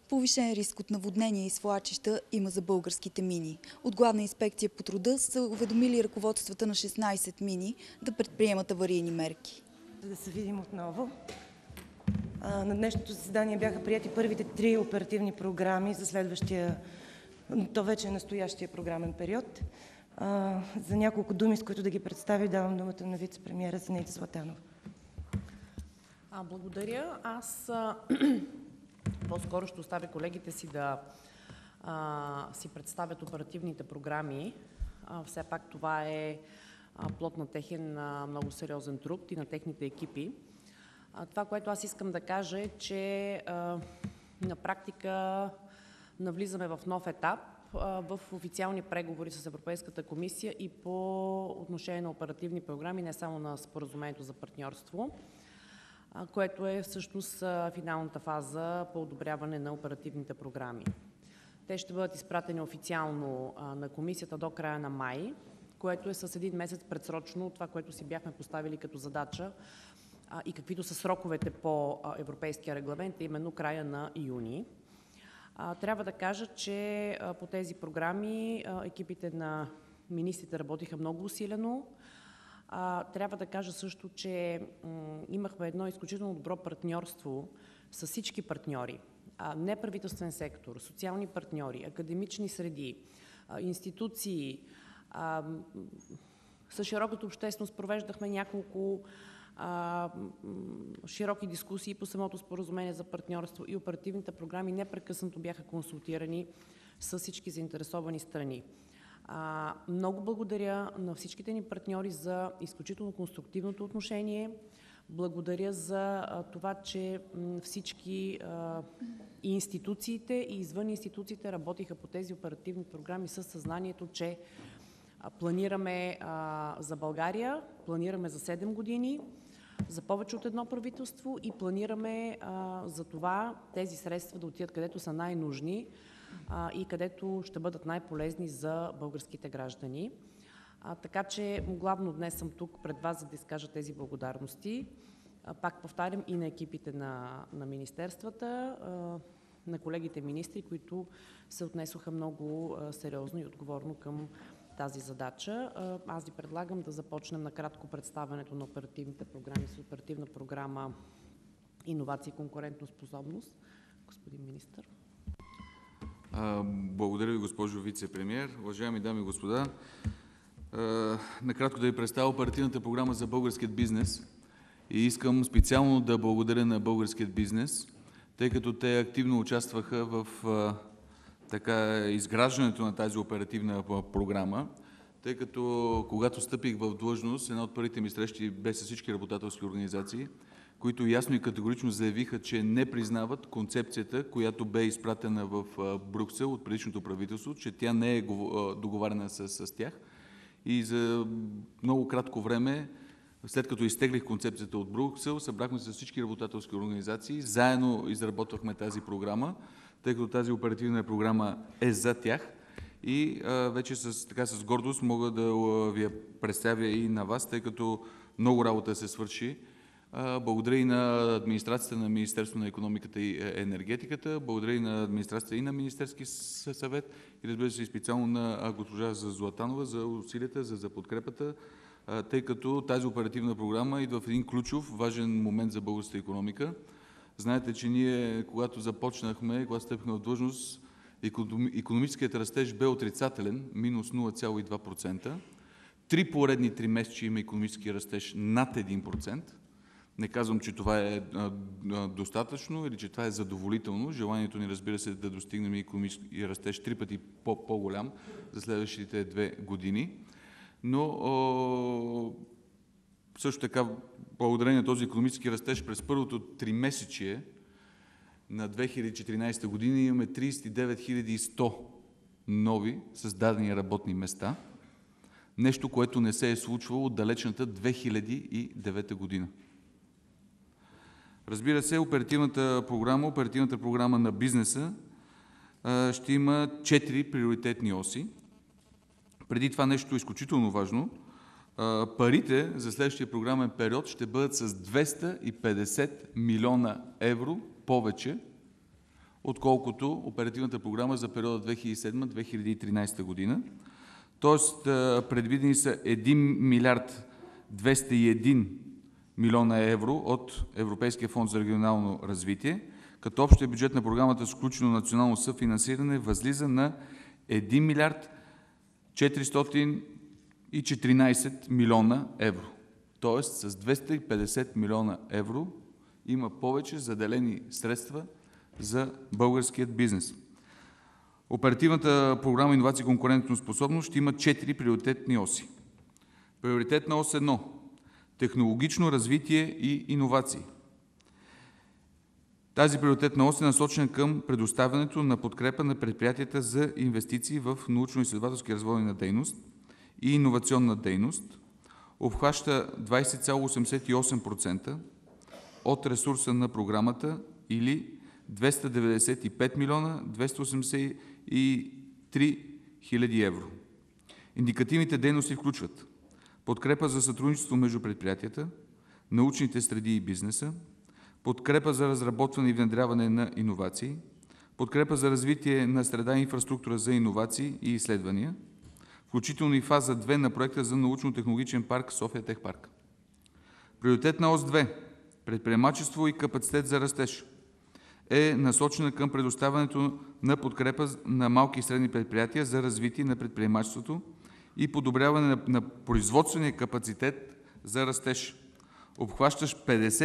Повишен риск от наводнения и свлачища има за българските мини. От Главна инспекция по труда са уведомили ръководствата на 16 мини да предприемат аварийни мерки. Да се видим отново. На днешното заседание бяха приети първите 3 оперативни програми за следващия, то вече е настоящия програмен период. За няколко думи, с които да ги представя, давам думата на вице-премиера Зинаида Златанова. Благодаря. Аз по-скоро ще оставя колегите си да си представят оперативните програми. Все пак това е плод на техен много сериозен труд и на техните екипи. Това, което аз искам да кажа е, че на практика навлизаме в нов етап в официални преговори с Европейската комисия и по отношение на оперативни програми, не само на споразумението за партньорство, което е всъщност финалната фаза по одобряване на оперативните програми. Те ще бъдат изпратени официално на комисията до края на май, което е с един месец предсрочно от това, което си бяхме поставили като задача и каквито са сроковете по европейския регламент, именно края на юни. Трябва да кажа, че по тези програми екипите на министрите работиха много усилено. Трябва да кажа също, че имахме едно изключително добро партньорство с всички партньори. Неправителствен сектор, социални партньори, академични среди, институции. С широката общественост провеждахме няколко широки дискусии по самото споразумение за партньорство и оперативните програми непрекъснато бяха консултирани с всички заинтересовани страни. Много благодаря на всичките ни партньори за изключително конструктивното отношение. Благодаря за това, че всички и институциите, и извън институциите работиха по тези оперативни програми със съзнанието, че планираме за България, планираме за 7 години, за повече от едно правителство и планираме за това тези средства да отидат където са най-нужни и където ще бъдат най-полезни за българските граждани. Така че главно днес съм тук пред вас, за да изкажа тези благодарности. Пак повтарям и на екипите на министерствата, на колегите министри, които се отнесоха много сериозно и отговорно към тази задача. Аз ви предлагам да започнем накратко представянето на оперативните програми с оперативна програма Иновации и конкурентоспособност. Господин министър. Благодаря ви, госпожо вице-премиер. Уважаеми дами и господа, накратко да ви представя оперативната програма за българският бизнес. И искам специално да благодаря на българският бизнес, тъй като те активно участваха в изграждането на тази оперативна програма, тъй като когато стъпих в длъжност, една от първите ми срещи бе с всички работодателски организации, които ясно и категорично заявиха, че не признават концепцията, която бе изпратена в Брюксел от предишното правителство, че тя не е договарена с тях. И за много кратко време, след като изтеглих концепцията от Брюксел, събрахме се с всички работодателски организации, заедно изработвахме тази програма, тъй като тази оперативна програма е за тях. И вече с гордост мога да ви я представя и на вас, тъй като много работа се свърши. Благодаря и на администрацията на Министерството на икономиката и енергетиката, благодаря и на администрацията и на Министерски съвет и разбира се и специално на госпожа Златанова за усилията, за подкрепата, тъй като тази оперативна програма идва в един ключов, важен момент за българската икономика. Знаете, че ние, когато започнахме, когато стъпихме в длъжност, икономическият растеж бе отрицателен, минус 0,2%. 3 поредни 3 месеца има икономически растеж над 1%. Не казвам, че това е достатъчно или че това е задоволително. Желанието ни, разбира се, да достигнем икономически растеж 3 пъти по-голям за следващите 2 години. Но също така, благодарение на този икономически растеж през първото 3-месечие на 2014 година имаме 39 100 нови създадени работни места. Нещо, което не се е случвало от далечната 2009 година. Разбира се, оперативната програма на бизнеса ще има 4 приоритетни оси. Преди това нещо изключително важно. Парите за следващия програмен период ще бъдат с 250 милиона евро повече отколкото оперативната програма за периода 2007-2013 година. Тоест, предвидени са 1 милиард 201 милиона евро от Европейския фонд за регионално развитие, като общия бюджет на програмата с включено национално съфинансиране възлиза на 1 милиард 414 милиона евро. Тоест, с 250 милиона евро има повече заделени средства за българският бизнес. Оперативната програма Иновации и конкурентоспособност ще има 4 приоритетни оси. Приоритетна ос 1 – технологично развитие и иновации. Тази приоритетна ос е насочена към предоставянето на подкрепа на предприятията за инвестиции в научно-изследователска и развойна дейност и иновационна дейност. Обхваща 20,88% от ресурса на програмата или 295 милиона 283 хиляди евро. Индикативните дейности включват подкрепа за сътрудничество между предприятията, научните среди и бизнеса, подкрепа за разработване и внедряване на иновации, подкрепа за развитие на среда и инфраструктура за иновации и изследвания, включително и фаза 2 на проекта за научно-технологичен парк София Техпарк. Приоритетна ос 2 – предприемачество и капацитет за растеж е насочена към предоставянето на подкрепа на малки и средни предприятия за развитие на предприемачеството и подобряване на производствения капацитет за растеж, обхващащ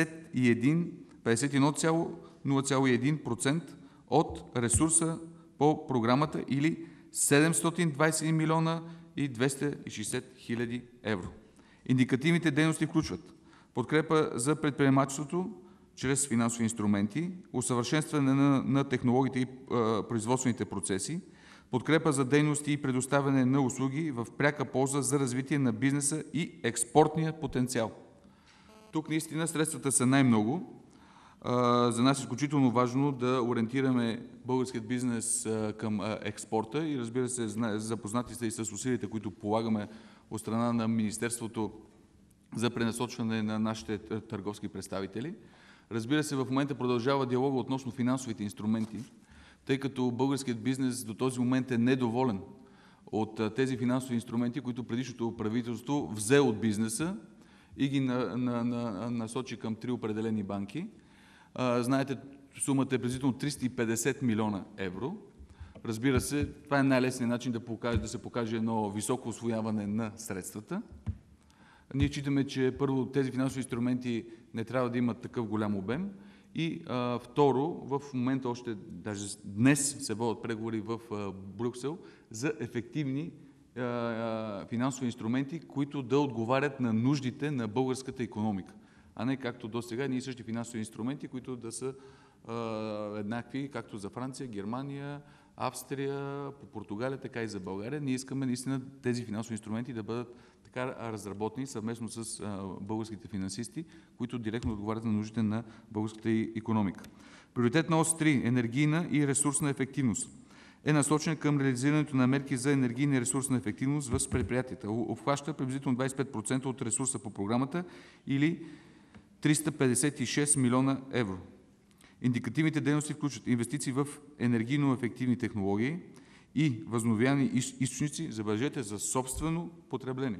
51,01% от ресурса по програмата или 721 милиона и 260 хиляди евро. Индикативните дейности включват подкрепа за предприемачеството чрез финансови инструменти, усъвършенстване на технологиите и производствените процеси, подкрепа за дейности и предоставяне на услуги в пряка полза за развитие на бизнеса и експортния потенциал. Тук наистина средствата са най-много. За нас е изключително важно да ориентираме българският бизнес към експорта и, разбира се, запознати сте и с усилията, които полагаме от страна на Министерството за пренасочване на нашите търговски представители. Разбира се, в момента продължава диалога относно финансовите инструменти, тъй като българският бизнес до този момент е недоволен от тези финансови инструменти, които предишното правителство взе от бизнеса и ги насочи към 3 определени банки. Знаете, сумата е приблизително 350 милиона евро. Разбира се, това е най-лесният начин да се покаже едно високо усвояване на средствата. Ние считаме, че първо тези финансови инструменти не трябва да имат такъв голям обем и второ, в момента още даже днес се водят преговори в Брюксел за ефективни финансови инструменти, които да отговарят на нуждите на българската икономика, а не както до сега ние същи финансови инструменти, които да са еднакви както за Франция, Германия, Австрия, по Португалия, така и за България. Ние искаме наистина тези финансови инструменти да бъдат така разработени съвместно с българските финансисти, които директно отговарят на нуждите на българската икономика. Приоритетна ос 3 – енергийна и ресурсна ефективност е насочен към реализирането на мерки за енергийна и ресурсна ефективност в предприятията. Обхваща приблизително 25% от ресурса по програмата или 356 милиона евро. Индикативните дейности включват инвестиции в енергийно ефективни технологии и възобновяеми източници, забележете, за собствено потребление.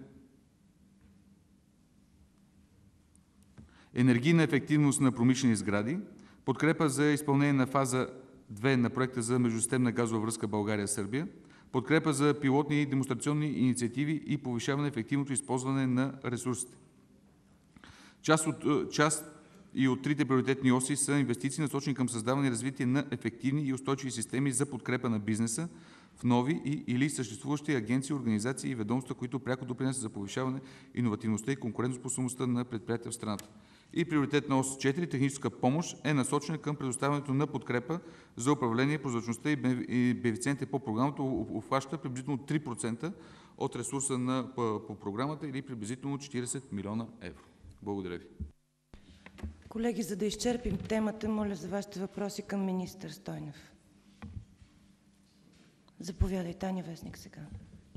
Енергийна ефективност на промишлени сгради, подкрепа за изпълнение на фаза 2 на проекта за междусистемна газова връзка България-Сърбия, подкрепа за пилотни и демонстрационни инициативи и повишаване на ефективното използване на ресурсите. Част и от трите приоритетни оси са инвестиции, насочени към създаване и развитие на ефективни и устойчиви системи за подкрепа на бизнеса в нови или съществуващи агенции, организации и ведомства, които пряко допринасят за повишаване иновативността и конкурентоспособността на предприятия в страната. И приоритетна ос 4 – техническа помощ, е насочена към предоставянето на подкрепа за управление, прозрачността и бенефициентите по програмата, обхваща приблизително 3% от ресурса по програмата или приблизително 40 милиона евро. Благодаря ви. Колеги, за да изчерпим темата, моля за вашите въпроси към министър Стойнев. Заповядай, Таня Вестник сега.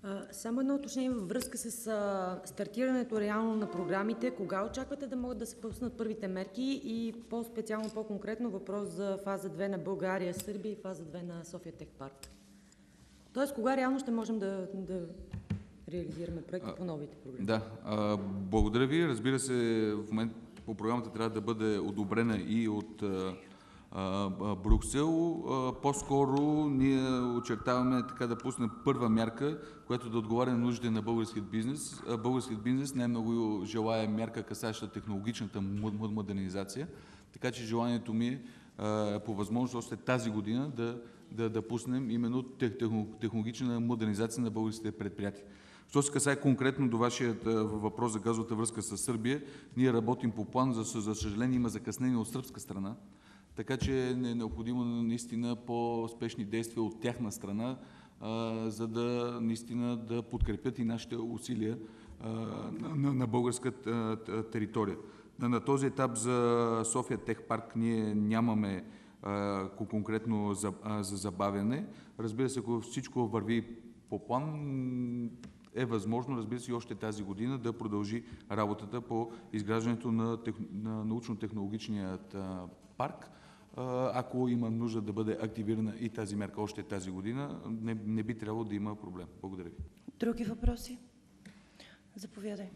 Само едно уточнение във връзка с стартирането реално на програмите. Кога очаквате да могат да се пуснат първите мерки и по-специално, по-конкретно въпрос за фаза 2 на България, Сърбия и фаза 2 на София Тех Парк? Тоест, кога реално ще можем да реализираме проекти по новите програми? Да, благодаря ви. Разбира се, в момент по програмата трябва да бъде одобрена и от Брюксел. По-скоро ние очертаваме така да пуснем първа мярка, която да отговаря на нуждите на българският бизнес. Българският бизнес най-много желая мярка, касаща технологичната модернизация, така че желанието ми е по възможност още тази година да пуснем именно технологична модернизация на българските предприятия. Що се касае конкретно до вашия въпрос за газовата връзка с Сърбия, ние работим по план, за съжаление има закъснение от сръбска страна, така че е необходимо наистина по-спешни действия от тяхна страна, за да наистина да подкрепят и нашите усилия на българската територия. На този етап за София Тех Парк ние нямаме конкретно за забавяне. Разбира се, ако всичко върви по план, е възможно, разбира се, и още тази година да продължи работата по изграждането на научно-технологичният парк. Ако има нужда да бъде активирана и тази мерка още тази година, не би трябвало да има проблем. Благодаря ви. Други въпроси? Заповядай.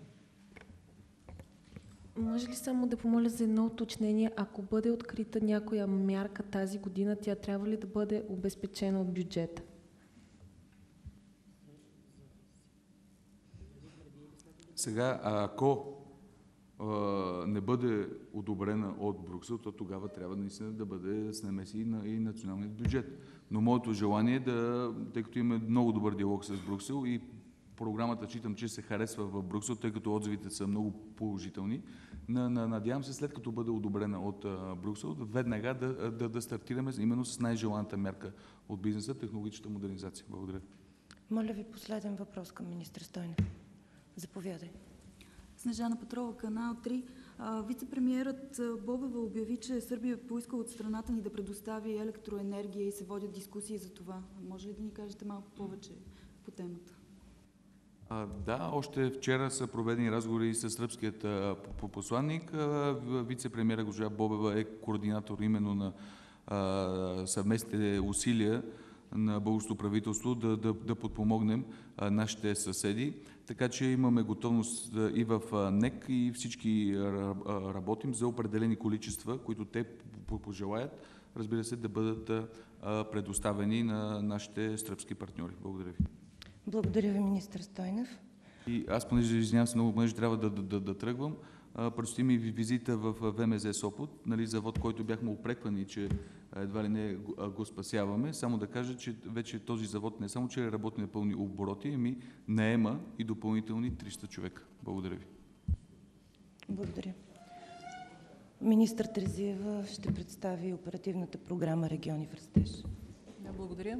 Може ли само да помоля за едно уточнение? Ако бъде открита някоя мярка тази година, тя трябва ли да бъде обезпечена от бюджета? Сега, ако не бъде одобрена от Брюксел, то тогава трябва наистина да бъде с намеси и националният бюджет. Но моето желание е тъй като имаме много добър диалог с Брюксел и програмата считам, че се харесва в Брюксел, тъй като отзивите са много положителни, надявам се, след като бъде одобрена от Брюксел, веднага да стартираме именно с най-желаната мерка от бизнеса, технологичната модернизация. Благодаря. Моля ви, последен въпрос към министър Стойнев. Заповядай. Снежана Петрова, Канал 3. Вице-премиерът Бобева обяви, че Сърбия е поискала от страната ни да предостави електроенергия и се водят дискусии за това. Може ли да ни кажете малко повече по темата? Да, още вчера са проведени разговори с сръбският посланник. Вице-премиера госпожа Бобева е координатор именно на съвместните усилия на българското правителство да подпомогнем нашите съседи. Така че имаме готовност и в НЕК и всички работим за определени количества, които те пожелаят, разбира се, да бъдат предоставени на нашите сръбски партньори. Благодаря ви. Благодаря ви, министър Стойнев. И аз, понеже извинявам се много, понеже трябва да тръгвам, предстои ми визита в ВМЗ Сопот, завод, който бяхме упреквани, че едва ли не го спасяваме. Само да кажа, че вече този завод не само, че работи на пълни обороти, ами наема и допълнителни 300 човека. Благодаря ви. Благодаря. Министър Терзиева ще представи оперативната програма „Региони в растеж“. Да, благодаря.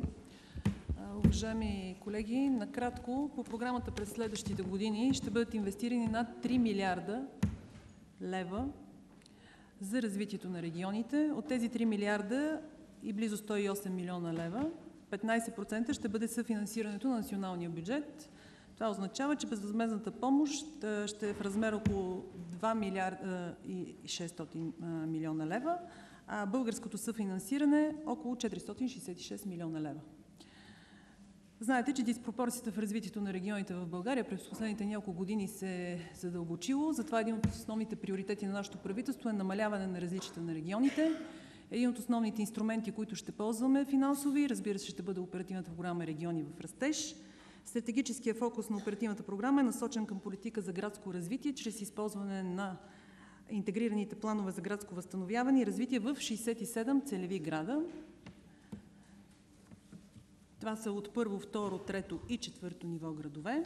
Уважаеми колеги, накратко, по програмата през следващите години ще бъдат инвестирани над 3 милиарда лева за развитието на регионите. От тези 3 милиарда и близо 108 милиона лева, 15% ще бъде съфинансирането на националния бюджет. Това означава, че безвъзмездната помощ ще е в размер около 2 милиарда и 600 милиона лева, а българското съфинансиране около 466 милиона лева. Знаете, че диспропорцията в развитието на регионите в България през последните няколко години се е задълбочило. Затова един от основните приоритети на нашето правителство е намаляване на различията на регионите. Един от основните инструменти, които ще ползваме финансови, разбира се, ще бъде оперативната програма „Региони в растеж“. Стратегическият фокус на оперативната програма е насочен към политика за градско развитие, чрез използване на интегрираните планове за градско възстановяване и развитие в 67 целеви града. Това са от първо, второ, трето и четвърто ниво градове.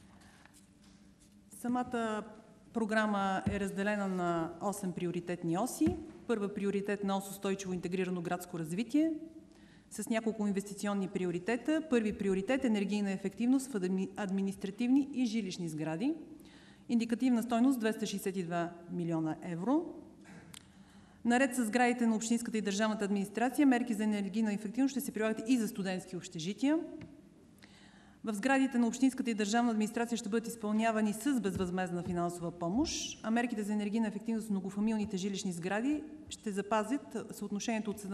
Самата програма е разделена на 8 приоритетни оси. Първа приоритетна ос – устойчиво интегрирано градско развитие, с няколко инвестиционни приоритета. Първи приоритет – енергийна ефективност в административни и жилищни сгради. Индикативна стойност – 262 милиона евро. Наред с сградите на общинската и държавната администрация, мерки за енергийна ефективност ще се прилагат и за студентски общежития. В сградите на общинската и държавна администрация ще бъдат изпълнявани с безвъзмездна финансова помощ, а мерките за енергийна ефективност в многофамилните жилищни сгради ще запазят съотношението от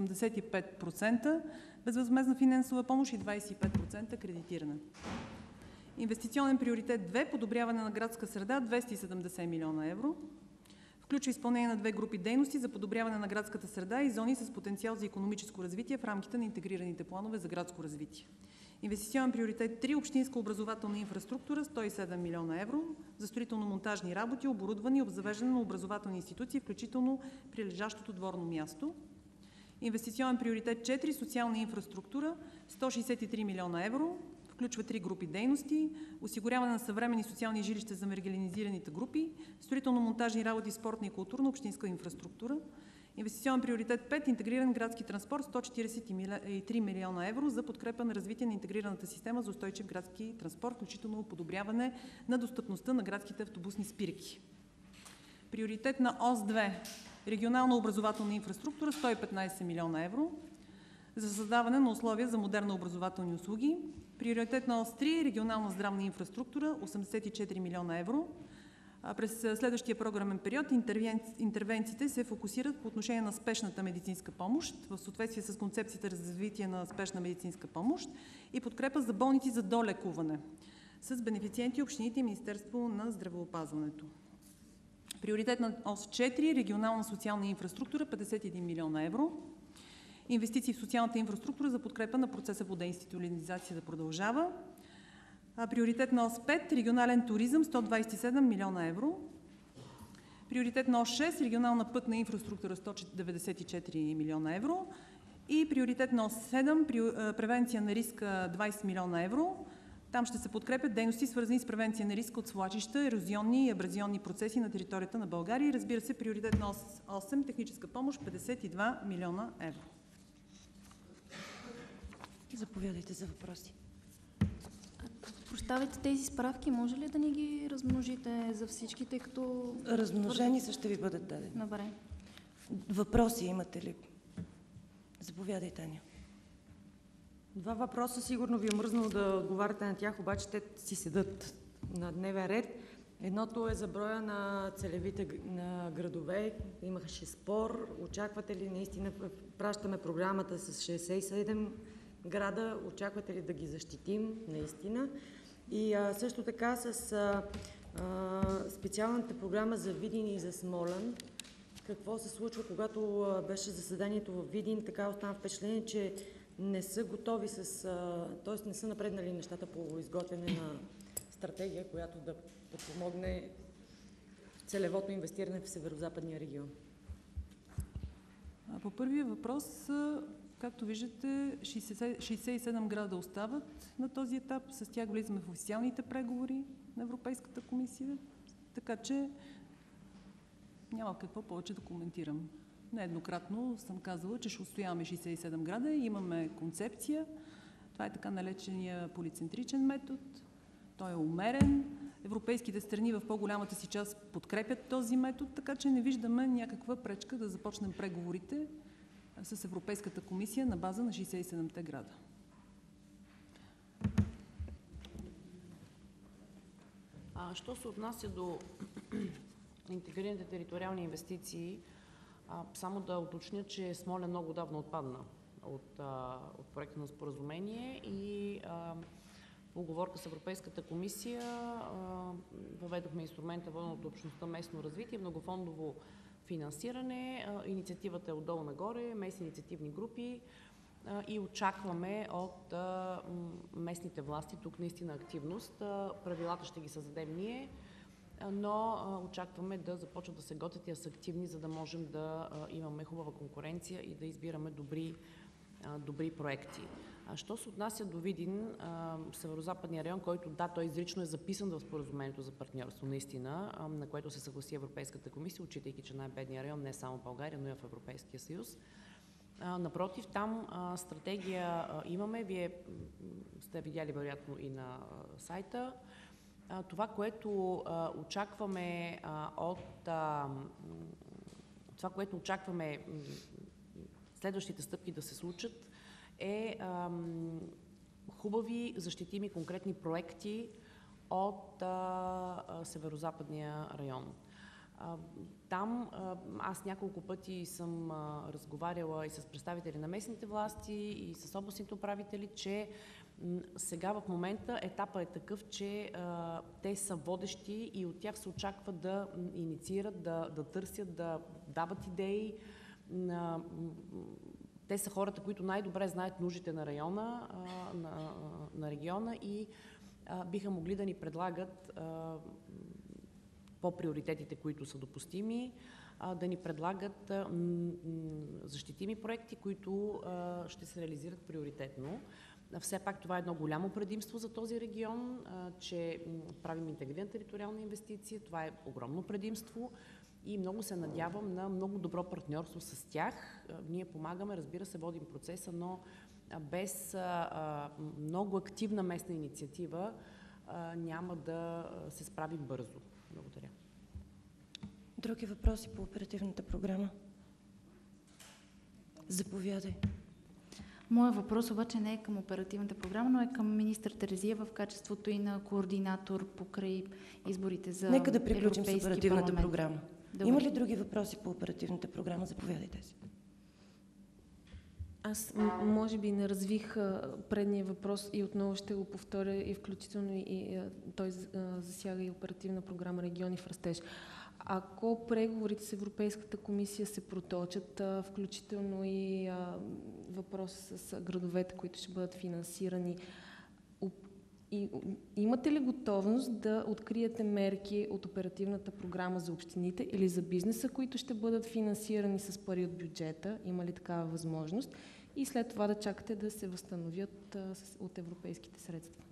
75% безвъзмездна финансова помощ и 25% кредитиране. Инвестиционен приоритет 2 – подобряване на градска среда, 270 милиона евро. Включва изпълнение на 2 групи дейности за подобряване на градската среда и зони с потенциал за икономическо развитие в рамките на интегрираните планове за градско развитие. Инвестиционен приоритет 3 – общинска образователна инфраструктура, 107 милиона евро за строително-монтажни работи, оборудване и обзавеждане на образователни институции, включително прилежащото дворно място. Инвестиционен приоритет 4 – социална инфраструктура, 163 милиона евро. Включва 3 групи дейности: осигуряване на съвременни социални жилища за маргинализираните групи, строително-монтажни работи, спортна и културна общинска инфраструктура. Инвестиционен приоритет 5 – интегриран градски транспорт, 143 милиона евро за подкрепа на развитие на интегрираната система за устойчив градски транспорт, включително подобряване на достъпността на градските автобусни спирки. Приоритет на ОС 2 – регионална образователна инфраструктура, 115 милиона евро за създаване на условия за модерни образователни услуги. Приоритет на ОС 3 – регионална здравна инфраструктура, 84 милиона евро. През следващия програмен период интервенциите се фокусират по отношение на спешната медицинска помощ в съответствие с концепцията за развитие на спешна медицинска помощ и подкрепа за болници за долекуване с бенефициенти общините и Министерство на здравеопазването. Приоритет на ОС 4 – регионална социална инфраструктура, 51 милиона евро. Инвестиции в социалната инфраструктура за подкрепа на процеса по деинституционализация да продължава. Приоритет на ОС 5 – регионален туризъм, 127 милиона евро. Приоритет на ОС 6 – регионална пътна инфраструктура, 194 милиона евро. И приоритет на ОС 7 – превенция на риска, 20 милиона евро. Там ще се подкрепят дейности, свързани с превенция на риска от свлачища, ерозионни и абразионни процеси на територията на България. И разбира се, приоритет на ОС 8 – техническа помощ, 52 милиона евро. Заповядайте за въпроси. Прощавайте, тези справки може ли да ни ги размножите за всички, тъй като... Размножени са, ще ви бъдат дадени. Добре. Въпроси имате ли? Заповядайте, Таня. 2 въпроса, сигурно ви е мръзнало да отговаряте на тях, обаче те си седат на дневен ред. Едното е за броя на целевите на градове. Имаше спор. Очаквате ли наистина, пращаме програмата с 67 града, очаквате ли да ги защитим наистина? И също така с специалната програма за Видин и за Смолян. Какво се случва, когато беше заседанието в Видин? Така остана впечатление, че не са готови т.е. не са напреднали нещата по изготвяне на стратегия, която да помогне целевото инвестиране в северо-западния регион. По първия въпрос, както виждате, 67 града остават на този етап. С тях влизаме в официалните преговори на Европейската комисия, така че няма какво повече да коментирам. Нееднократно съм казала, че ще устояваме 67 града и имаме концепция. Това е така наречения полицентричен метод. Той е умерен. Европейските страни в по-голямата си част подкрепят този метод, така че не виждаме някаква пречка да започнем преговорите с Европейската комисия на база на 67-те града. Що се отнася до интегрираните териториални инвестиции, само да уточня, че Смолян много давно отпадна от проекта на споразумение и по уговорка с Европейската комисия въведохме инструмента воден от общността местно развитие, многофондово финансиране. Инициативата е отдолу нагоре, местни инициативни групи и очакваме от местните власти тук наистина активност. Правилата ще ги създадем ние, но очакваме да започват да се готвят и са активни, за да можем да имаме хубава конкуренция и да избираме добри проекти. Що се отнася до Видин, северо-западния район, който той изрично е записан в споразумението за партньорство, наистина, на което се съгласи Европейската комисия, отчитайки, че най-бедният район не е само в България, но и в Европейския съюз. Напротив, там стратегия имаме, вие сте видяли вероятно и на сайта. Това, което очакваме следващите стъпки да се случат, е хубави, защитими, конкретни проекти от северо-западния район. Там аз няколко пъти съм разговаряла и с представители на местните власти, и с областните управители, че сега в момента етапът е такъв, че те са водещи и от тях се очаква да инициират, да търсят, да дават идеи. Те са хората, които най-добре знаят нуждите на района, на региона и биха могли да ни предлагат по приоритетите, които са допустими, да ни предлагат защитими проекти, които ще се реализират приоритетно. Все пак това е едно голямо предимство за този регион, че правим интегрирана териториална инвестиция. Това е огромно предимство и много се надявам на много добро партньорство с тях. Ние помагаме, разбира се, водим процеса, но без много активна местна инициатива няма да се справим бързо. Благодаря. Други въпроси по оперативната програма? Заповядай. Моят въпрос обаче не е към оперативната програма, но е към министър Терезиева в качеството и на координатор покрай изборите за Нека да приключим Европейски с оперативната парламент. програма. Добре. Има ли други въпроси по оперативната програма? Заповядайте си. Аз може би не развих предния въпрос и отново ще го повторя, и включително и той засяга и оперативна програма Региони в растеж. Ако преговорите с Европейската комисия се проточат, включително и въпрос с градовете, които ще бъдат финансирани, имате ли готовност да откриете мерки от оперативната програма за общините или за бизнеса, които ще бъдат финансирани с пари от бюджета? Има ли такава възможност? И след това да чакате да се възстановят от европейските средства?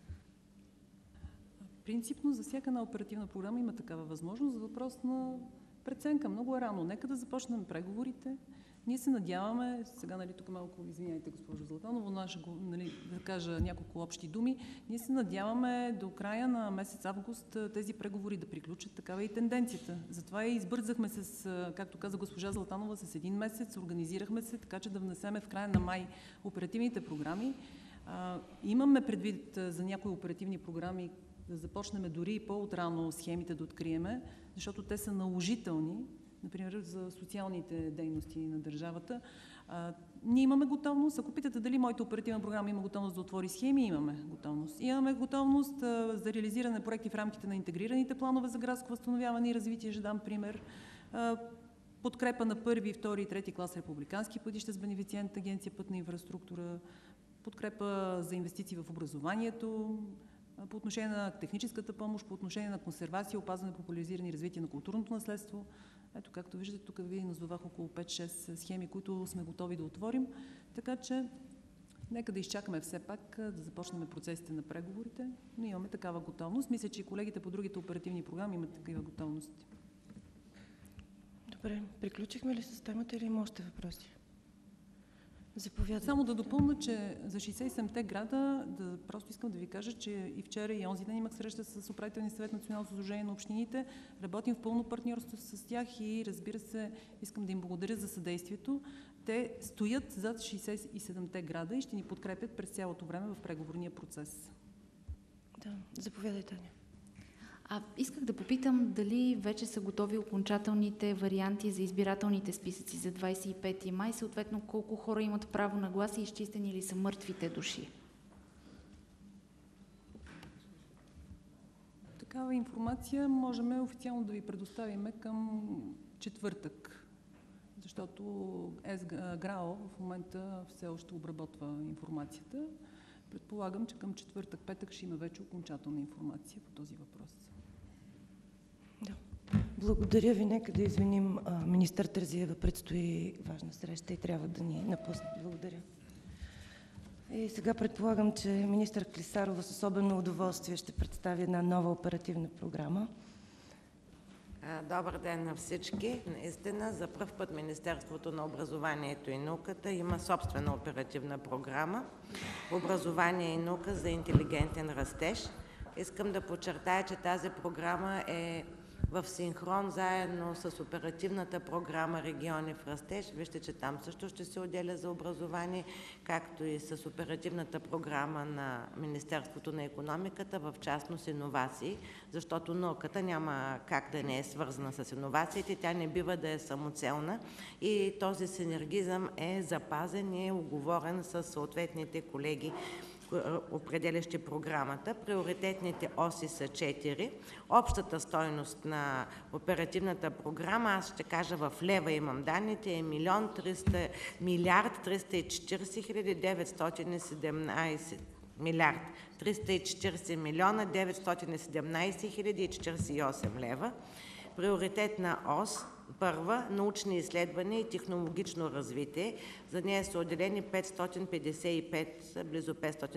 Принципно за всяка една оперативна програма има такава възможност. За въпрос на преценка. Много е рано. Нека да започнем преговорите. Ние се надяваме, сега, нали, тук малко, извиняйте, госпожо Златанова, нали, да кажа няколко общи думи. Ние се надяваме до края на месец август тези преговори да приключат. Такава е и тенденцията. Затова и избързахме с, както каза госпожа Златанова, с един месец, организирахме се, така че да внесеме в края на май оперативните програми. Имаме предвид за някои оперативни програми да започнем дори и по-отрано схемите да откриеме, защото те са наложителни, например за социалните дейности на държавата. Ние имаме готовност. Ако питате дали моята оперативна програма има готовност да отвори схеми, имаме готовност. Имаме готовност за реализиране на проекти в рамките на интегрираните планове за градско възстановяване и развитие. Ще дам пример. Подкрепа на първи, втори и трети клас републикански пътища с бенефициент Агенция Пътна инфраструктура, подкрепа за инвестиции в образованието, по отношение на техническата помощ, по отношение на консервация, опазване, популяризиране и развитие на културното наследство. Ето, както виждате, тук ви назовах около 5-6 схеми, които сме готови да отворим. Така че, нека да изчакаме все пак да започнем процесите на преговорите, но имаме такава готовност. Мисля, че и колегите по другите оперативни програми имат такива готовности. Добре, приключихме ли с темата или има още въпроси? Заповядайте. Само да допълня, че за 67-те града, просто искам да ви кажа, че и вчера и онзи ден имах среща с управителния съвет на Националното сдружение на общините. Работим в пълно партньорство с тях и, разбира се, искам да им благодаря за съдействието. Те стоят зад 67-те града и ще ни подкрепят през цялото време в преговорния процес. Да, заповядайте, Таня. Исках да попитам дали вече са готови окончателните варианти за избирателните списъци за 25 май, съответно колко хора имат право на глас и изчистени ли са мъртвите души? Такава информация можем официално да ви предоставим към четвъртък, защото ГРАО в момента все още обработва информацията. Предполагам, че към четвъртък, петък ще има вече окончателна информация по този въпрос. Да. Благодаря ви. Нека да извиним министър Терзиева. Предстои важна среща и трябва да ни напусне. Благодаря. И сега предполагам, че министър Клисарова с особено удоволствие ще представи една нова оперативна програма. Добър ден на всички. Наистина, за пръв път Министерството на образованието и науката има собствена оперативна програма „Образование и наука за интелигентен растеж“. Искам да подчертая, че тази програма е в синхрон заедно с оперативната програма Региони в растеж. Вижте, че там също ще се отделя за образование, както и с оперативната програма на Министерството на икономиката, в частност иновации, защото науката няма как да не е свързана с иновациите, тя не бива да е самоцелна и този синергизъм е запазен и е уговорен с съответните колеги, определящи програмата. Приоритетните оси са 4. Общата стойност на оперативната програма, аз ще кажа в лева, имам данните, е 1 милиард 340 хиляди 917 милиард 340 милиона 917 хиляди и 48 лева. Приоритетна ос първа – научни изследвания и технологично развитие. За нея са отделени 555, близо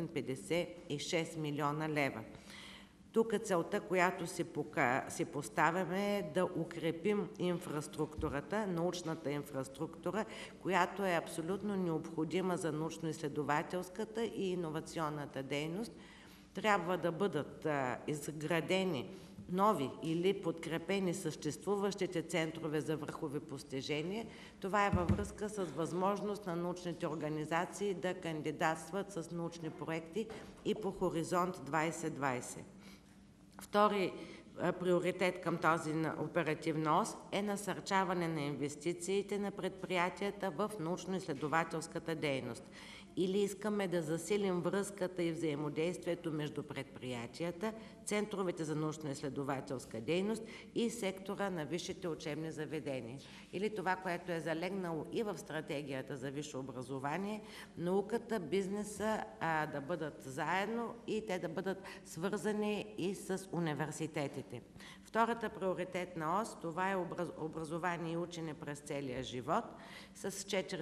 556 милиона лева. Тук целта, която си поставяме, е да укрепим инфраструктурата, научната инфраструктура, която е абсолютно необходима за научно-изследователската и иновационната дейност. Трябва да бъдат изградени нови или подкрепени съществуващите центрове за върхови постижения. Това е във връзка с възможност на научните организации да кандидатстват с научни проекти и по Хоризонт 2020. Втори приоритет към този оперативна ос е насърчаване на инвестициите на предприятията в научно-изследователската дейност. Или искаме да засилим връзката и взаимодействието между предприятията, центровете за научно-изследователска дейност и сектора на висшите учебни заведения. Или това, което е залегнало и в стратегията за висше образование, науката, бизнеса да бъдат заедно и те да бъдат свързани и с университетите. Втората приоритетна ос, това е образование и учене през целия живот с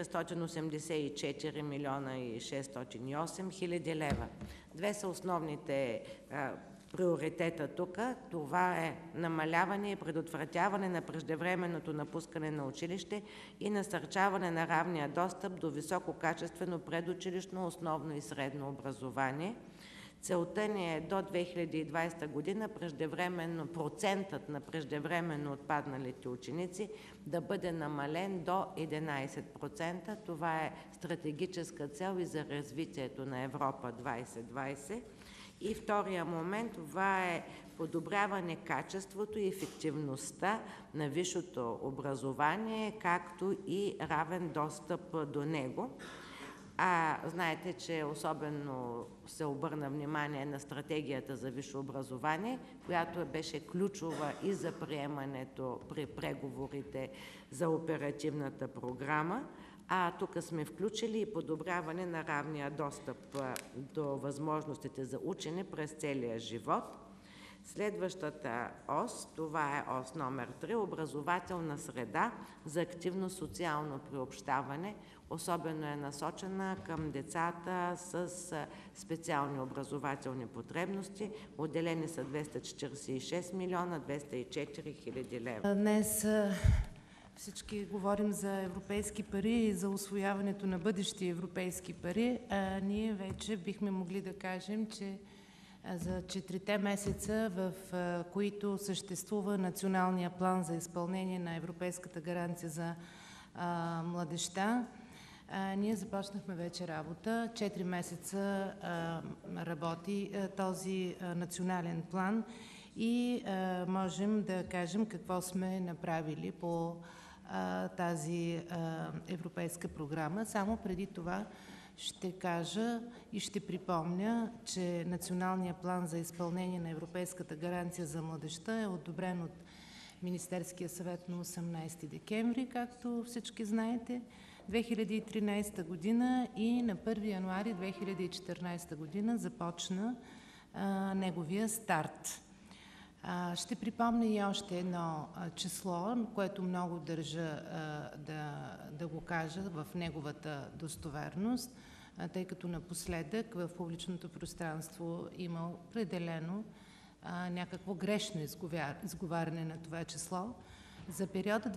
484 милиона и 608 хиляди лева. Две са основните приоритета тук. Това е намаляване и предотвратяване на преждевременното напускане на училище и насърчаване на равния достъп до висококачествено предучилищно, основно и средно образование. Целта ни е до 2020 година процентът на преждевременно отпадналите ученици да бъде намален до 11%. Това е стратегическа цел и за развитието на Европа 2020. И втория момент, това е подобряване качеството и ефективността на висшето образование, както и равен достъп до него. Знаете, че особено се обърна внимание на стратегията за висше образование, която беше ключова и за приемането при преговорите за оперативната програма. Тук сме включили и подобряване на равния достъп до възможностите за учене през целия живот. Следващата ос, това е ос номер 3, образователна среда за активно социално приобщаване. Особено е насочена към децата с специални образователни потребности. Отделени са 246 милиона 204 хиляди лева. Днес всички говорим за европейски пари и за усвояването на бъдещи европейски пари. Ние вече бихме могли да кажем, че за 4 месеца, в които съществува Националния план за изпълнение на Европейската гаранция за младежта, ние започнахме вече работа. 4 месеца работи този национален план и можем да кажем какво сме направили по тази европейска програма. Само преди това ще кажа и ще припомня, че Националният план за изпълнение на Европейската гаранция за младежта е одобрен от Министерския съвет на 18 декември, както всички знаете, 2013 година и на 1 януари 2014 година започна неговия старт. Ще припомня и още едно число, което много държа да го кажа в неговата достоверност, тъй като напоследък в публичното пространство има определено някакво грешно изговаряне на това число. За периода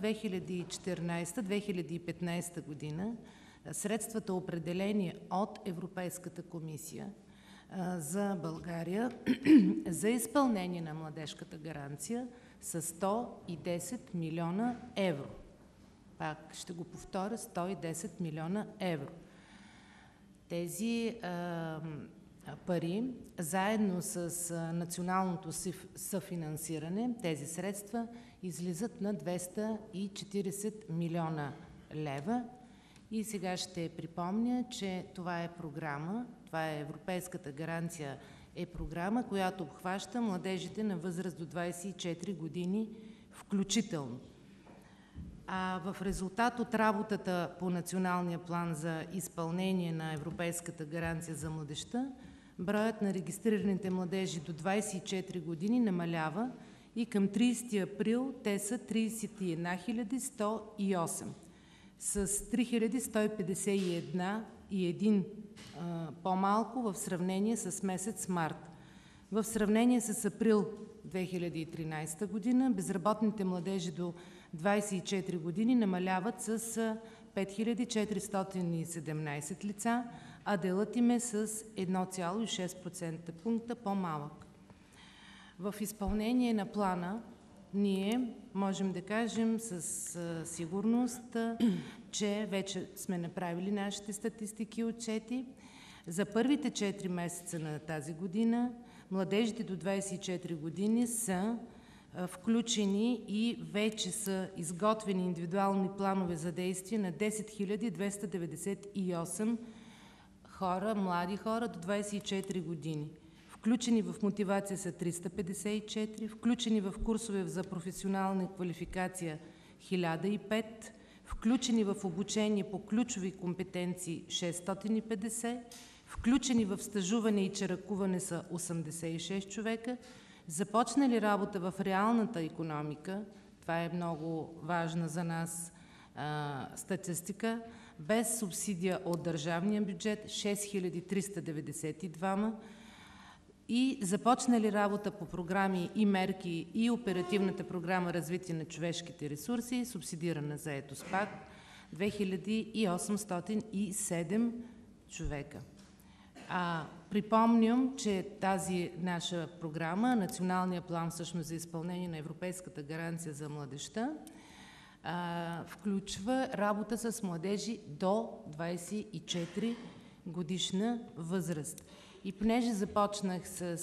2014-2015 година средствата, определени от Европейската комисия за България за изпълнение на младежката гаранция, с 110 милиона евро. Пак ще го повторя, 110 милиона евро. Тези пари, заедно с националното съфинансиране, тези средства излизат на 240 милиона лева. И сега ще припомня, че това е програма, това е Европейската гаранция, е програма, която обхваща младежите на възраст до 24 години включително. А в резултат от работата по Националния план за изпълнение на Европейската гаранция за младежта, броят на регистрираните младежи до 24 години намалява и към 30 април те са 31 108, с 3151 и един по-малко в сравнение с месец март. В сравнение с април 2013 година безработните младежи до 24 години намаляват с 5417 лица, а делът им е с 1,6% пункта по-малък. В изпълнение на плана ние можем да кажем със сигурност, че вече сме направили нашите статистики и отчети. За първите 4 месеца на тази година младежите до 24 години са включени и вече са изготвени индивидуални планове за действие на 10 298 хора, млади хора до 24 години. Включени в мотивация са 354, включени в курсове за професионална квалификация 1005, включени в обучение по ключови компетенции 650, включени в стажуване и чиракуване са 86 човека, започнали работа в реалната икономика, това е много важна за нас статистика, без субсидия от държавния бюджет 6392 и започнали работа по програми и мерки и оперативната програма развитие на човешките ресурси, субсидирана заетост пак 2807 човека. Припомням, че тази наша програма, Националния план всъщност за изпълнение на Европейската гаранция за младежта, включва работа с младежи до 24 годишна възраст. И понеже започнах с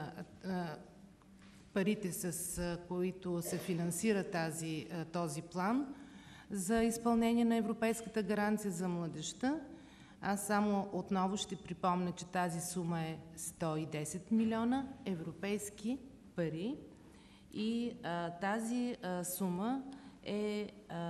парите, с които се финансира този план за изпълнение на Европейската гаранция за младежта, аз само отново ще припомня, че тази сума е 110 милиона европейски пари и тази сума е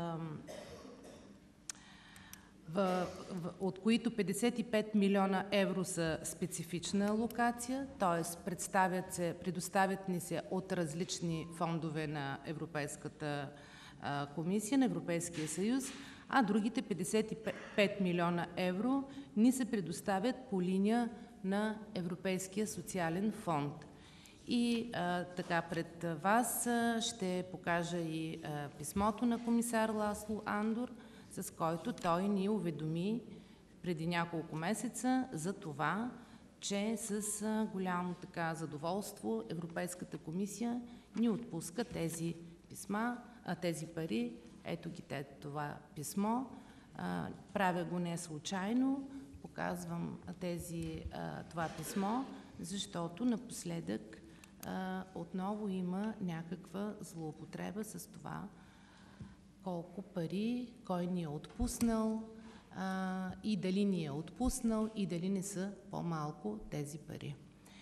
от които 55 милиона евро са специфична алокация, т.е. предоставят ни се от различни фондове на Европейската комисия, на Европейския съюз, а другите 55 милиона евро ни се предоставят по линия на Европейския социален фонд. И така пред вас ще покажа и писмото на комисар Ласло Андор, с който той ни уведоми преди няколко месеца за това, че с голямо задоволство Европейската комисия ни отпуска тези писма, тези пари. Ето ги това писмо. Правя го не случайно, показвам това писмо, защото напоследък отново има някаква злоупотреба с това колко пари, кой ни е отпуснал и дали ни е отпуснал и дали не са по-малко тези пари.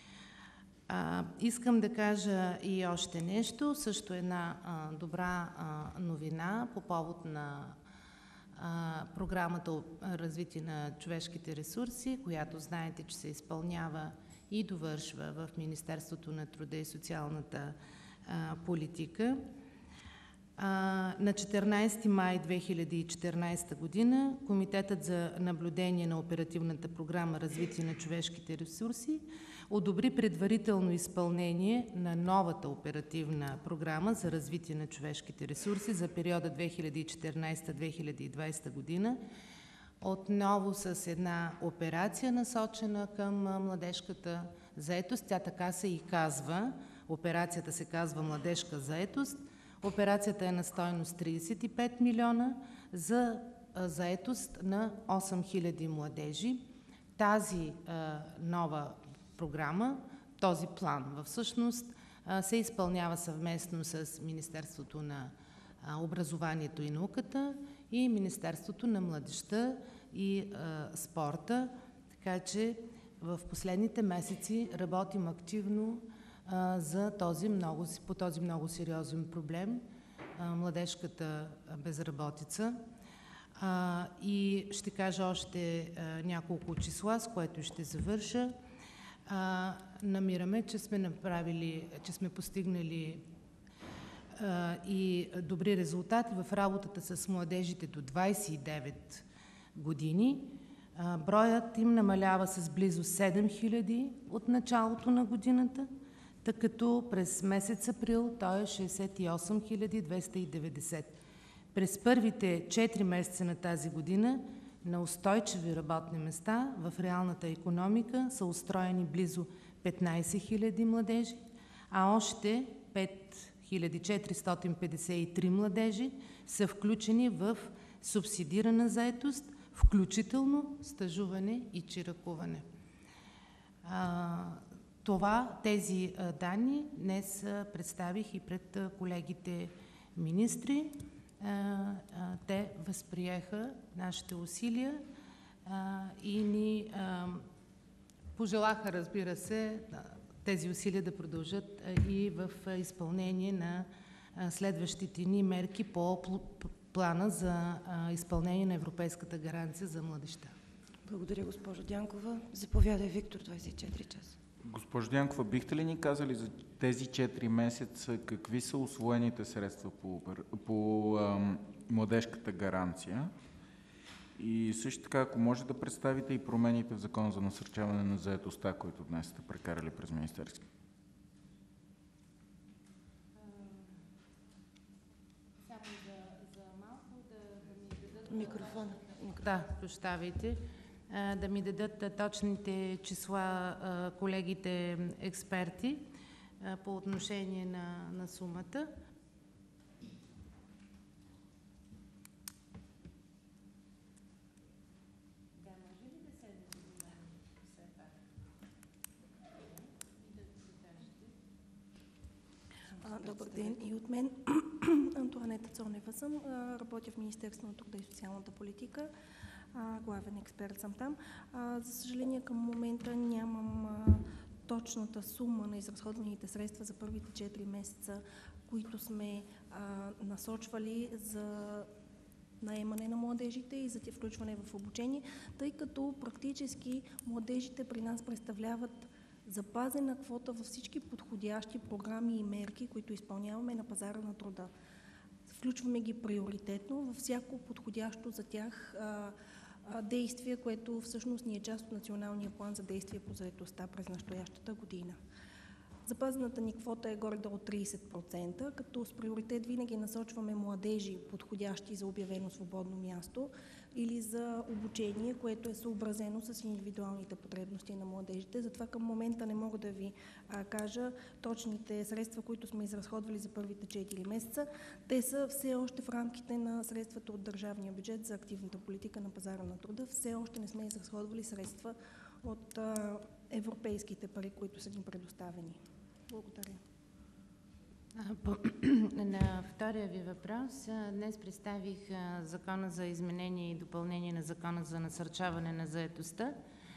Искам да кажа и още нещо, също една добра новина по повод на програмата развитие на човешките ресурси, която знаете, че се изпълнява и довършва в Министерството на труда и социалната политика. На 14 май 2014 година Комитетът за наблюдение на оперативната програма развитие на човешките ресурси одобри предварително изпълнение на новата оперативна програма за развитие на човешките ресурси за периода 2014-2020 година, отново с една операция насочена към младежката заетост. Тя така се и казва Операцията се казва Младежка заетост. Операцията е на стойност 35 милиона за заетост на 8000 младежи. Тази нова програма, този план всъщност се изпълнява съвместно с Министерството на образованието и науката и Министерството на младежта и спорта. Така че в последните месеци работим активно по този много сериозен проблем – младежката безработица. И ще кажа още няколко числа, с което ще завърша. Намираме, че сме постигнали и добри резултати в работата с младежите до 29 години. Броят им намалява с близо 7000 от началото на годината, тъй като през месец април той е 68 290. През първите 4 месеца на тази година на устойчиви работни места в реалната икономика са устроени близо 15 000 младежи, а още 5453 младежи са включени в субсидирана заетост, включително стажуване и чиракуване. Тези данни днес представих и пред колегите министри. Те възприеха нашите усилия и ни пожелаха, разбира се, тези усилия да продължат и в изпълнение на следващите ни мерки по плана за изпълнение на Европейската гаранция за младежта. Благодаря, госпожо Дянкова. Заповядай, Виктор, 24 часа. Госпожо Дянкова, бихте ли ни казали за тези 4 месеца какви са усвоените средства по младежката гаранция? И също така, ако може да представите и промените в Закона за насърчаване на заетостта, които днес сте прекарали през Министерството. Микрофон. Да, прощавайте. Да ми дадат точните числа колегите експерти по отношение на сумата. Добър ден и от мен. Антоанета Цонева съм. Работя в Министерството на труда и социалната политика. Главен експерт съм там. За съжаление, към момента нямам точната сума на изразходваните средства за първите 4 месеца, които сме насочвали за наемане на младежите и за включване в обучение, тъй като практически младежите при нас представляват запазена квота във всички подходящи програми и мерки, които изпълняваме на пазара на труда. Включваме ги приоритетно във всяко подходящо за тях действие, което всъщност ни е част от Националния план за действие по заетостта през настоящата година. Запазената ни квота е горе-долу 30%, като с приоритет винаги насочваме младежи, подходящи за обявено свободно място или за обучение, което е съобразено с индивидуалните потребности на младежите. Затова към момента не мога да ви кажа точните средства, които сме изразходвали за първите 4 месеца. Те са все още в рамките на средствата от държавния бюджет за активната политика на пазара на труда. Все още не сме изразходвали средства от европейските пари, които са ни предоставени. Благодаря. На втория ви въпрос, днес представих Закона за изменение и допълнение на Закона за насърчаване на заетостта.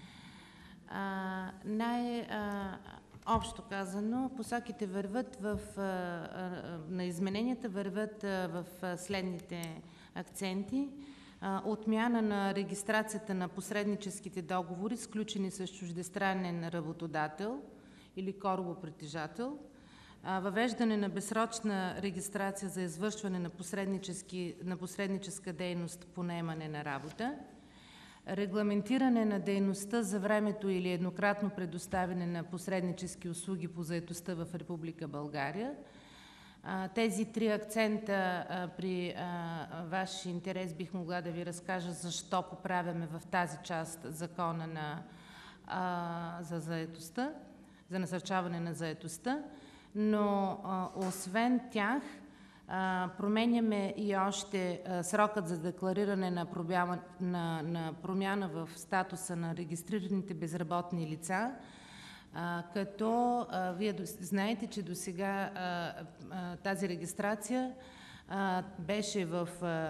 Общо казано, посоките върват на измененията върват в следните акценти. Отмяна на регистрацията на посредническите договори, сключени с чуждестранен работодател или корабопритежател, въвеждане на безсрочна регистрация за извършване на посредническа дейност по наемане на работа, регламентиране на дейността за времето или еднократно предоставяне на посреднически услуги по заетостта в Република България. Тези 3 акцента при ваш интерес бих могла да ви разкажа защо поправяме в тази част Закона за заетостта, за насърчаване на заетостта. но освен тях променяме и още срокът за деклариране на промяна в статуса на регистрираните безработни лица, като вие знаете, че досега тази регистрация беше в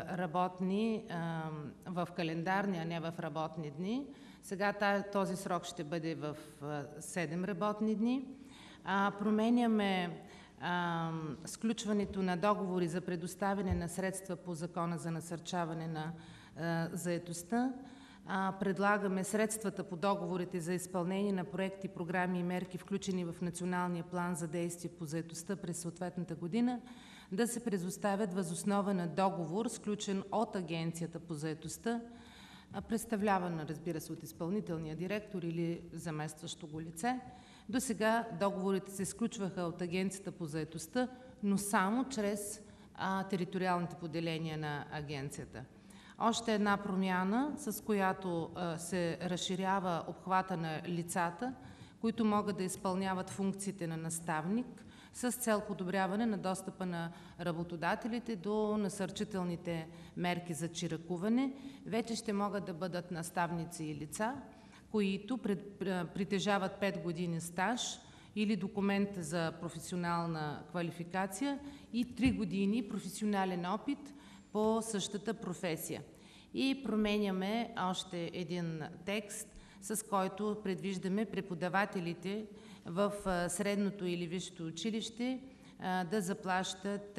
в календарни, а не в работни дни. Сега този срок ще бъде в 7 работни дни. Променяме сключването на договори за предоставяне на средства по Закона за насърчаване на заетостта. Предлагаме средствата по договорите за изпълнение на проекти, програми и мерки, включени в Националния план за действие по заетостта през съответната година, да се предоставят въз основа на договор, сключен от Агенцията по заетостта, представлявана, разбира се, от изпълнителния директор или заместващо го лице. До сега договорите се сключваха от Агенцията по заетостта, но само чрез териториалните поделения на агенцията. Още една промяна, с която се разширява обхвата на лицата, които могат да изпълняват функциите на наставник, с цел подобряване на достъпа на работодателите до насърчителните мерки за чиракуване. Вече ще могат да бъдат наставници и лица, които притежават 5 години стаж или документ за професионална квалификация и 3 години професионален опит по същата професия. И променяме още един текст, с който предвиждаме преподавателите в средното или висшето училище да заплащат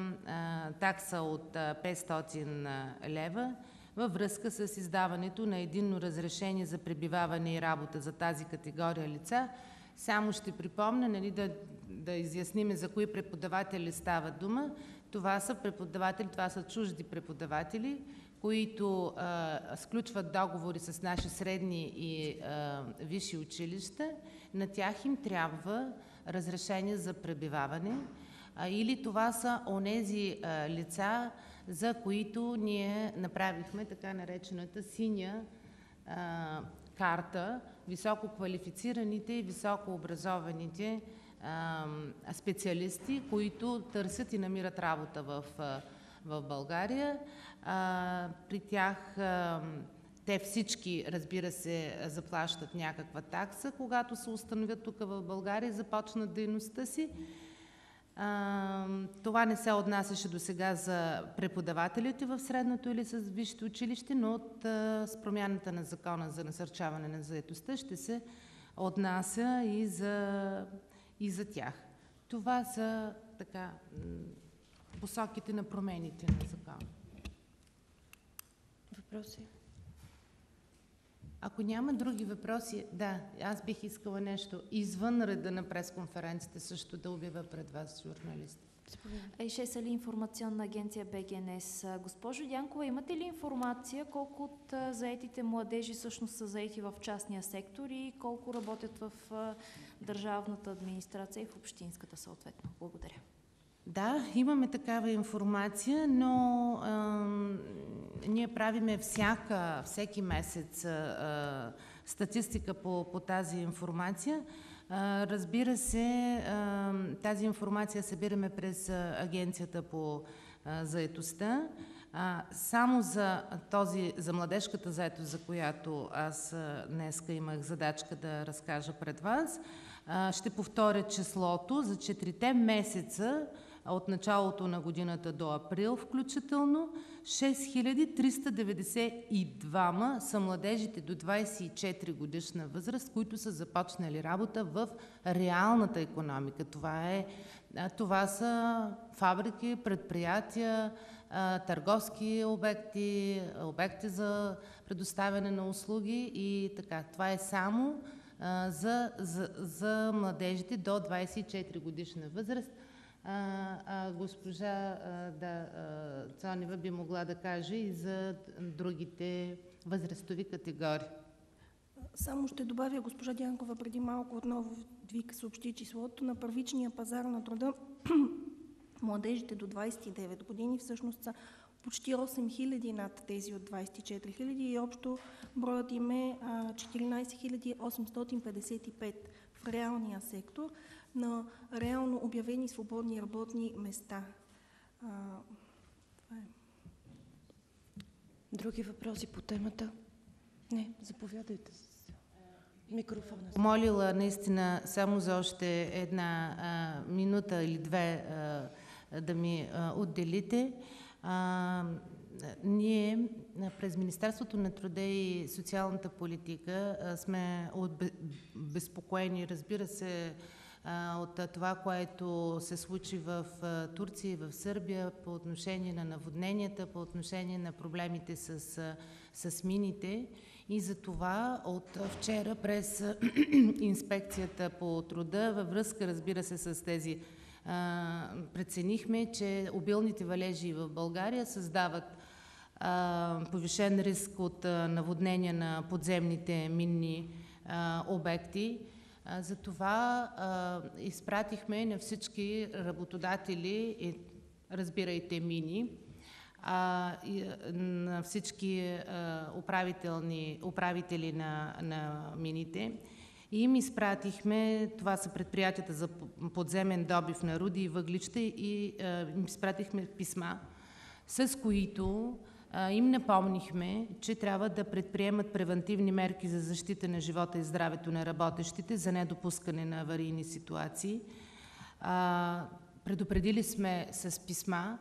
такса от 500 лева във връзка с издаването на единно разрешение за пребиваване и работа за тази категория лица. Само ще припомня, да изясним за кои преподаватели става дума. Това са преподаватели, това са чужди преподаватели, които сключват договори с наши средни и висши училища. На тях им трябва разрешение за пребиваване, или това са онези лица, за които ние направихме така наречената синя карта, високо квалифицираните и високо образованите специалисти, които търсят и намират работа в България. При тях те всички, разбира се, заплащат някаква такса, когато се установят тук в България и започнат дейността си. Това не се отнасяше до сега за преподавателите в средното или с висшето училище, но с промяната на Закона за насърчаване на заетостта ще се отнася и за тях. Това са така посоките на промените на Закона. Въпроси? Ако няма други въпроси, да, аз бих искала нещо извън реда на пресконференцията също да обявя пред вас, журналисти. Айше Али, информационна агенция БГНС. Госпожо Дянкова, имате ли информация колко от заетите младежи всъщност са заети в частния сектор и колко работят в държавната администрация и в общинската съответно? Благодаря. Да, имаме такава информация, но ние правиме всеки месец статистика по тази информация. Разбира се, тази информация събираме през Агенцията по заетостта. Само за младежката заетост, за която аз днеска имах задачка да разкажа пред вас, ще повторя числото за 4 месеца от началото на годината до април включително. 6392 са младежите до 24 годишна възраст, които са започнали работа в реалната икономика. Това са фабрики, предприятия, търговски обекти, обекти за предоставяне на услуги и така. Това е само за младежите до 24 годишна възраст. Госпожа Цонева би могла да каже и за другите възрастови категории. Само ще добавя, госпожа Дянкова преди малко отново ви съобщи числото на първичния пазар на труда. Младежите до 29 години всъщност са почти 8 хиляди над тези от 24 хиляди и общо броят им е 14 855 в реалния сектор. на реално обявени свободни работни места. Това е. Други въпроси по темата? Не, заповядайте с микрофона. Молила наистина само за още една минута или две да ми отделите. Ние през Министерството на труда и социалната политика сме безпокоени, разбира се, от това, което се случи в Турция и в Сърбия по отношение на наводненията, по отношение на проблемите с мините. И за това от вчера през инспекцията по труда, във връзка, разбира се, с тези, преценихме, че обилните валежи в България създават повишен риск от наводнения на подземните минни обекти. Затова изпратихме на всички работодатели, разбирайте мини, на всички управители на мините. И им изпратихме, това са предприятията за подземен добив на руди и въглища, и им изпратихме писма, с които им напомнихме, че трябва да предприемат превентивни мерки за защита на живота и здравето на работещите, за недопускане на аварийни ситуации. Предупредили сме с писма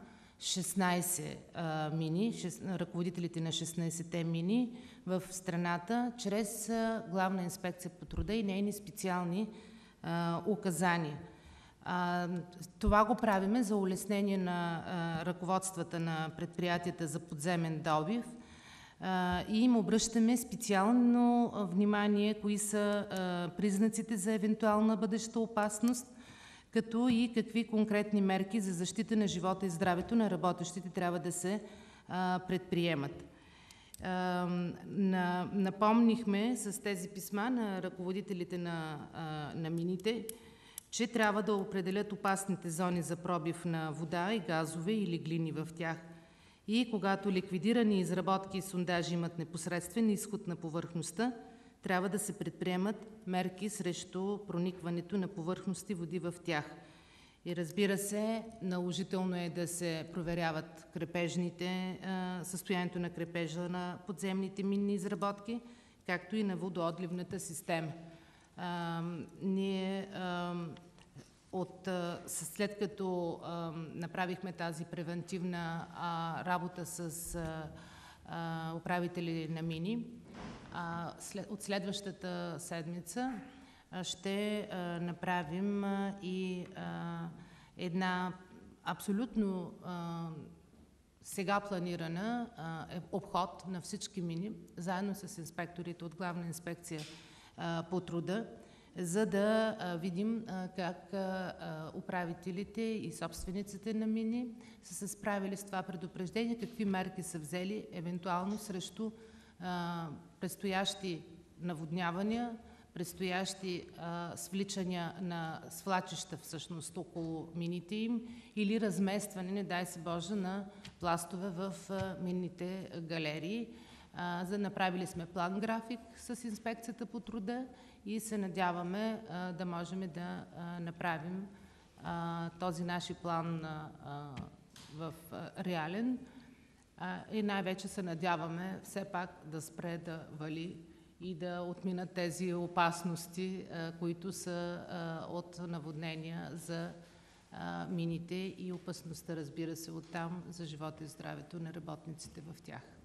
16 мини, ръководителите на 16-те мини в страната, чрез Главна инспекция по труда и нейни специални указания. Това го правиме за улеснение на ръководствата на предприятията за подземен добив и им обръщаме специално внимание кои са признаците за евентуална бъдеща опасност, като и какви конкретни мерки за защита на живота и здравето на работещите трябва да се предприемат. Напомнихме с тези писма на ръководителите на мините, че трябва да определят опасните зони за пробив на вода и газове или глини в тях. И когато ликвидирани изработки и сондажи имат непосредствен изход на повърхността, трябва да се предприемат мерки срещу проникването на повърхности води в тях. И разбира се, наложително е да се проверяват крепежните, състоянието на крепежа на подземните минни изработки, както и на водоотливната система. Ние след като направихме тази превентивна работа с управители на мини, от следващата седмица ще направим и една абсолютно сега планирана обход на всички мини, заедно с инспекторите от Главна инспекция по труда, за да видим как управителите и собствениците на мини са се справили с това предупреждение, какви мерки са взели евентуално срещу предстоящи наводнявания, предстоящи свличания на свлачища всъщност около мините им или разместване, не дай се Боже, на пластове в минните галерии. Направили сме план график с инспекцията по труда и се надяваме да можем да направим този наш план в реален. И най-вече се надяваме все пак да спре да вали и да отминат тези опасности, които са от наводнения за мините и опасността, разбира се, оттам за живота и здравето на работниците в тях.